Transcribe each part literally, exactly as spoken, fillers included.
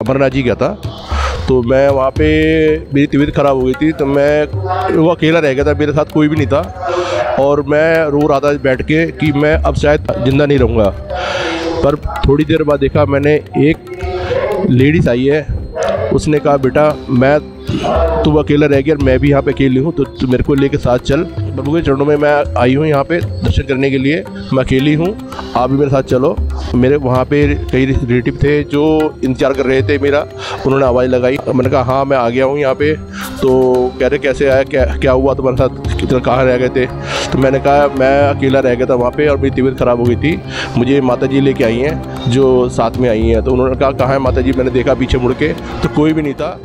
अमरनाथ जी गया था। तो मैं वहाँ पे मेरी तबीयत ख़राब हो गई थी, तो मैं वो अकेला रह गया था, मेरे साथ कोई भी नहीं था। और मैं रो रहा था बैठ के कि मैं अब शायद ज़िंदा नहीं रहूँगा। पर थोड़ी देर बाद देखा मैंने, एक लेडीज़ आई है, उसने कहा बेटा मैं तू अकेला रह गया, मैं भी यहाँ पे अकेली हूँ, तो तू मेरे को लेके साथ चल। प्रभु के चरणों में मैं आई हूँ यहाँ पे दर्शन करने के लिए, मैं अकेली हूँ, आप भी मेरे साथ चलो। मेरे वहाँ पे कई रिलेटिव थे जो इंतजार कर रहे थे मेरा, उन्होंने आवाज़ लगाई, मैंने कहा हाँ मैं आ गया हूँ यहाँ पे। तो कह रहे कैसे आया, क्या क्या हुआ तुम्हारे साथ, कितना कहाँ रह गए थे। तो मैंने कहा मैं अकेला रह गया था वहाँ पे और मेरी तबीयत ख़राब हो गई थी, मुझे माता जी लेके आई हैं जो साथ में आई हैं। तो उन्होंने कहा कहाँ है माता जी, मैंने देखा पीछे मुड़ के तो कोई भी नहीं था।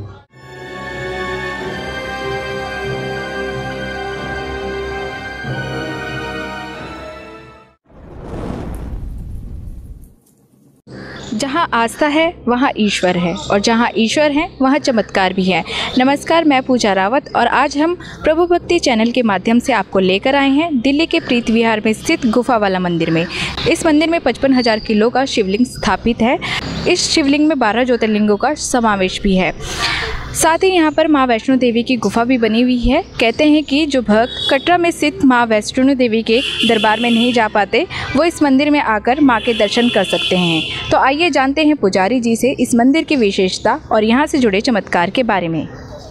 जहाँ आस्था है वहाँ ईश्वर है, और जहाँ ईश्वर है वहाँ चमत्कार भी है। नमस्कार, मैं पूजा रावत और आज हम प्रभु भक्ति चैनल के माध्यम से आपको लेकर आए हैं दिल्ली के प्रीत विहार में स्थित गुफा वाला मंदिर में। इस मंदिर में पचपन हजार किलो का शिवलिंग स्थापित है। इस शिवलिंग में बारह ज्योतिर्लिंगों का समावेश भी है। साथ ही यहाँ पर माँ वैष्णो देवी की गुफा भी बनी हुई है। कहते हैं कि जो भक्त कटरा में स्थित माँ वैष्णो देवी के दरबार में नहीं जा पाते, वो इस मंदिर में आकर माँ के दर्शन कर सकते हैं। तो आइए जानते हैं पुजारी जी से इस मंदिर की विशेषता और यहाँ से जुड़े चमत्कार के बारे में।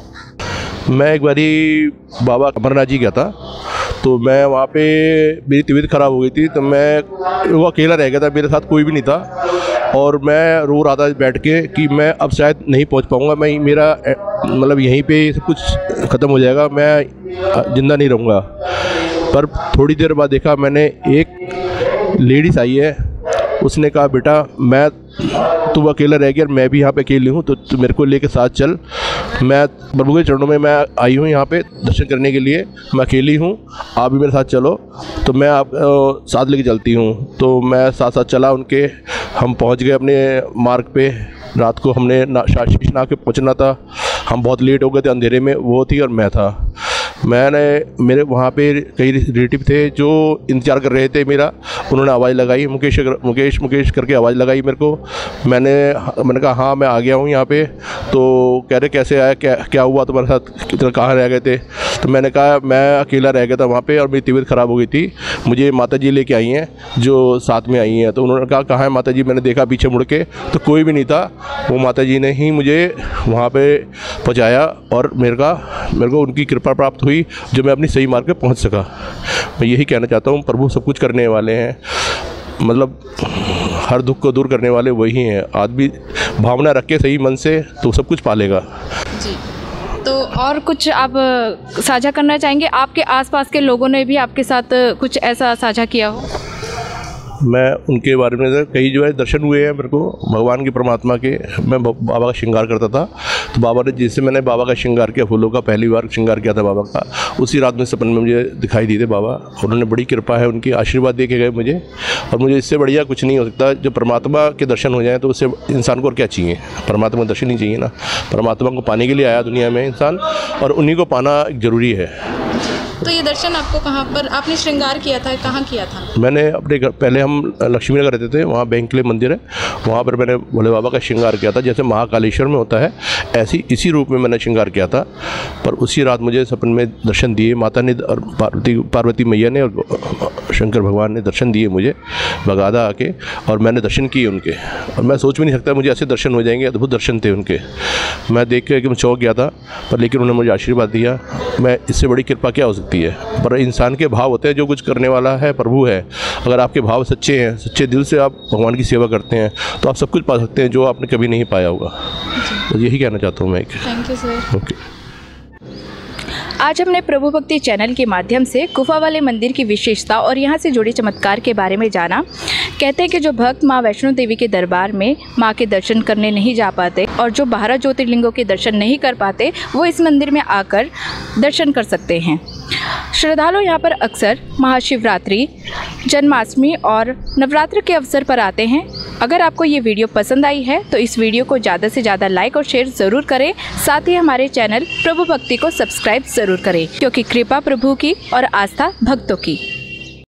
मैं एक बारी बाबा अमरनाथ जी गया था, तो मैं वहाँ पे मेरी तबीयत ख़राब हो गई थी, तो मैं वो अकेला रह गया था, मेरे साथ कोई भी नहीं था। और मैं रो रहा था बैठ के कि मैं अब शायद नहीं पहुँच पाऊँगा, मैं मेरा मतलब यहीं पे सब कुछ ख़त्म हो जाएगा, मैं ज़िंदा नहीं रहूँगा। पर थोड़ी देर बाद देखा मैंने, एक लेडीज़ आई है, उसने कहा बेटा मैं तू अकेला रह गया, मैं भी यहाँ पे अकेली हूँ, तो तू मेरे को लेके साथ चल। मैं प्रभु के चरणों में मैं आई हूँ यहाँ पे दर्शन करने के लिए, मैं अकेली हूँ, आप भी मेरे साथ चलो। तो मैं आप साथ लेके चलती हूँ। तो मैं साथ साथ चला उनके, हम पहुँच गए अपने मार्ग पे। रात को हमने ना शीशनाग पे पहुँचना था, हम बहुत लेट हो गए थे, अंधेरे में वो थी और मैं था। मैंने मेरे वहाँ पे कई रिलेटिव थे जो इंतज़ार कर रहे थे मेरा, उन्होंने आवाज़ लगाई, मुकेश मुकेश मुकेश करके आवाज़ लगाई मेरे को। मैंने मैंने कहा हाँ मैं आ गया हूँ यहाँ पे। तो कह रहे कैसे आया, क्या क्या हुआ तुम्हारे साथ, कितना कहाँ रह गए थे। तो मैंने कहा मैं अकेला रह गया था वहाँ पे और मेरी तबीयत ख़राब हो गई थी, मुझे माता जी लेके आई हैं जो साथ में आई हैं। तो उन्होंने कहा कहाँ है माता जी, मैंने देखा पीछे मुड़ के तो कोई भी नहीं था। वो माता जी ने ही मुझे वहाँ पे पहुँचाया और मेरे का मेरे को उनकी कृपा प्राप्त हुई जो मैं अपनी सही मार्ग पे पहुँच सका। मैं यही कहना चाहता हूँ, प्रभु सब कुछ करने वाले हैं, मतलब हर दुख को दूर करने वाले वही हैं। आदमी भावना रख के सही मन से तो सब कुछ पालेगा जी। तो और कुछ आप साझा करना चाहेंगे? आपके आसपास के लोगों ने भी आपके साथ कुछ ऐसा साझा किया हो? मैं उनके बारे में कई जो है दर्शन हुए हैं मेरे को भगवान के, परमात्मा के। मैं बाबा का श्रृंगार करता था, तो बाबा ने जिससे मैंने बाबा का श्रृंगार किया, फूलों का पहली बार श्रृंगार किया था बाबा का, उसी रात में सपन में मुझे दिखाई दिए थे बाबा। उन्होंने बड़ी कृपा है, उनकी आशीर्वाद दे के गए मुझे, और मुझे इससे बढ़िया कुछ नहीं हो सकता। जो परमात्मा के दर्शन हो जाए तो उससे इंसान को और क्या चाहिए, परमात्मा का दर्शन ही चाहिए ना। परमात्मा को पाने के लिए आया दुनिया में इंसान, और उन्हीं को पाना ज़रूरी है। तो ये दर्शन आपको कहाँ पर आपने श्रृंगार किया था, कहाँ किया था? मैंने अपने घर, पहले हम लक्ष्मी नगर रहते थे, वहाँ बैंक के लिए मंदिर है, वहाँ पर मैंने भोले बाबा का श्रृंगार किया था। जैसे महाकालेश्वर में होता है ऐसी इसी रूप में मैंने श्रृंगार किया था। पर उसी रात मुझे सपन में दर्शन दिए माता ने, और पार्वती पार्वती मैया ने और शंकर भगवान ने दर्शन दिए मुझे बगादा आके, और मैंने दर्शन किए उनके। और मैं सोच भी नहीं सकता मुझे ऐसे दर्शन हो जाएंगे, अद्भुत दर्शन थे उनके। मैं देख के एकदम चौंक गया था, पर लेकिन उन्होंने मुझे आशीर्वाद दिया। मैं इससे बड़ी कृपा क्या हो सकती है। पर इंसान के भाव होते हैं, जो कुछ करने वाला है प्रभु है। अगर आपके भाव सच्चे हैं, सच्चे दिल से आप भगवान की सेवा करते हैं, तो आप सब कुछ पा सकते हैं जो आपने कभी नहीं पाया होगा। तो यही कहना चाहता हूँ मैं। Thank you sir. ओके। आज हमने प्रभु भक्ति चैनल के माध्यम से गुफा वाले मंदिर की विशेषता और यहाँ से जुड़े चमत्कार के बारे में जाना। कहते हैं कि जो भक्त माँ वैष्णो देवी के दरबार में माँ के दर्शन करने नहीं जा पाते और जो बारह ज्योतिर्लिंगों के दर्शन नहीं कर पाते, वो इस मंदिर में आकर दर्शन कर सकते हैं। श्रद्धालु यहाँ पर अक्सर महाशिवरात्रि, जन्माष्टमी और नवरात्र के अवसर पर आते हैं। अगर आपको ये वीडियो पसंद आई है तो इस वीडियो को ज़्यादा से ज़्यादा लाइक और शेयर ज़रूर करें। साथ ही हमारे चैनल प्रभु भक्ति को सब्सक्राइब ज़रूर करें, क्योंकि कृपा प्रभु की और आस्था भक्तों की।